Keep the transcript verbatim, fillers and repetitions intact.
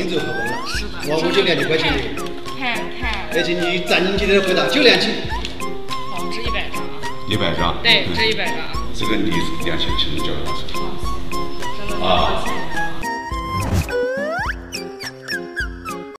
就合本了。 是的。 我我就两千块钱的。 太太。 而且你正经的回答就两千。 好，值一百张啊。 一百张。 对，值一百张。 这个你两千其实交了多少？ 真的。 啊。